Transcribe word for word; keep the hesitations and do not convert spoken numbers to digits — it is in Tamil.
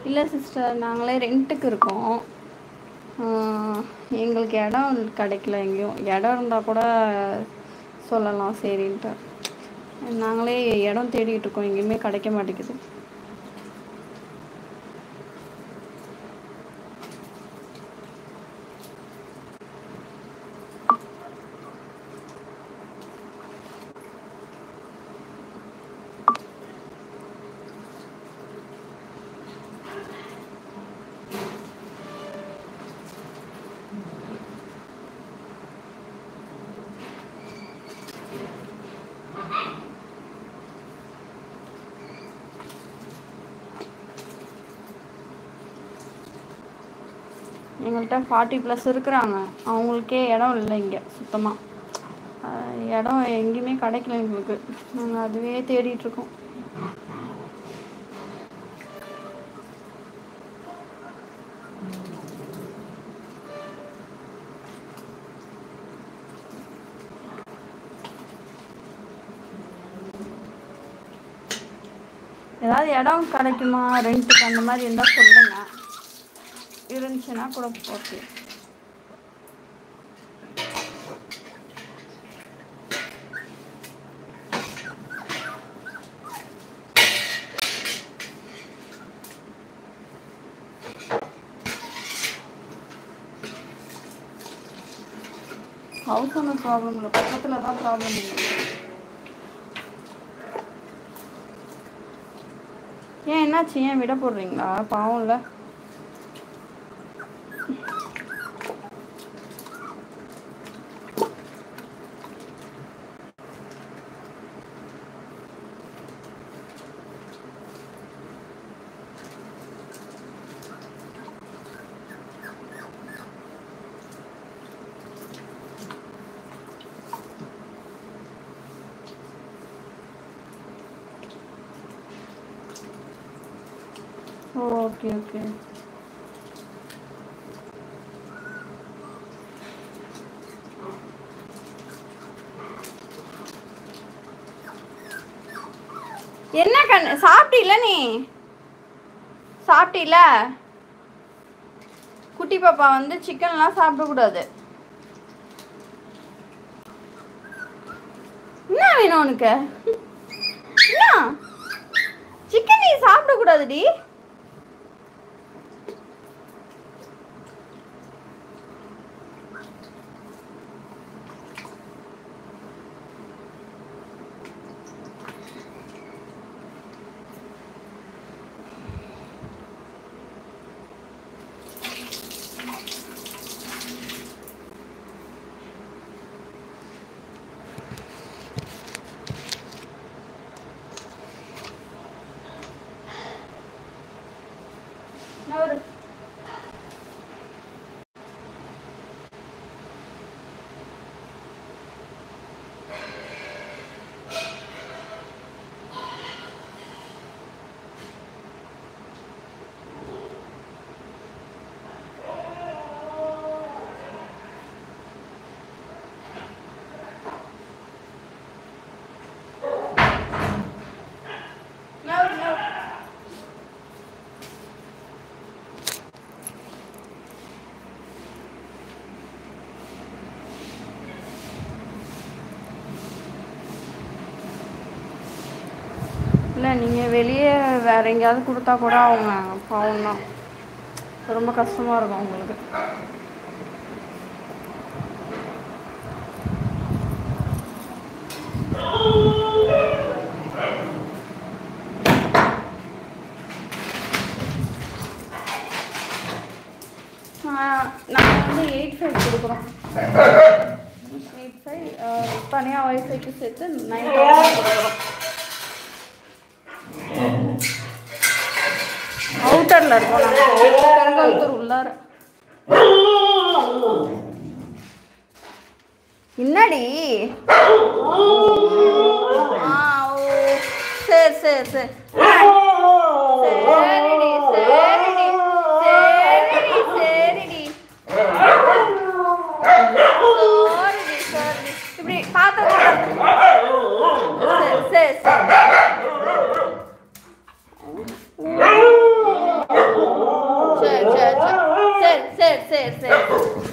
இல்லை சிஸ்டர், நாங்களே ரெண்ட்டுக்கு இருக்கோம். எங்களுக்கு இடம் கிடைக்கல. எங்கேயும் இடம் இருந்தால் கூட சொல்லலாம் சரின்ட்டு. நாங்களே இடம் தேடிகிட்டு இருக்கோம், எங்கேயுமே கிடைக்க மாட்டேங்குது. எங்கள்கிட்ட ஃபார்ட்டி ப்ளஸ் இருக்கிறாங்க, அவங்களுக்கே இடம் இல்லை இங்கே சுத்தமாக. இடம் எங்கேயுமே கிடைக்கல எங்களுக்கு. நாங்கள் அதுவே தேடிட்டுருக்கோம். ஏதாவது இடம் கிடைக்குமா ரெண்ட்டுக்கு அந்த மாதிரி இருந்தால் சொல்லுங்க. இருந்துச்சுன்னா கூட ஓகே. ஹவுஸ் ஒன்றும் ப்ராப்ளம் இல்லை, பக்கத்தில் தான் ப்ராப்ளம் இல்லை. ஏன் என்னாச்சு? ஏன் விட போடுறீங்களா? பாவம் இல்லை. Okay okay. என்ன கண்ணு சாப்பிட்டீல? நீ சாப்பிட்டீல? குட்டி பாப்பா வந்து சிக்கன்லாம் சாப்பிடக்கூடாது. என்ன வேணும் உனக்கு? என்ன சிக்கன் நீ சாப்பிடக்கூடாதுடி. இல்லை, நீங்கள் வெளியே வேறு எங்கேயாவது கொடுத்தா கூட அவங்க பாவம் தான், ரொம்ப கஷ்டமாக இருக்கும் அவங்களுக்கு. நாங்கள் வந்து எயிட் ஃபைவ் கொடுக்குறோம். எயிட் ஃபைவ் தனியாக ஒய்ஃபைக்கு சேர்த்து நைன் தௌசண்ட் கொடுக்குறோம். அவுட்டரில் இருக்கோம் நாங்கள், பெருங்கவுத்தூர் உள்ளார. என்னடி? ஆ ஓ சரி சரி சரி சரிடி சரிடி சரிடி சரிடி சாரிடி சாரிடி. இப்படி பார்த்து சரி சரி சரி. சரி சரி சரி சரி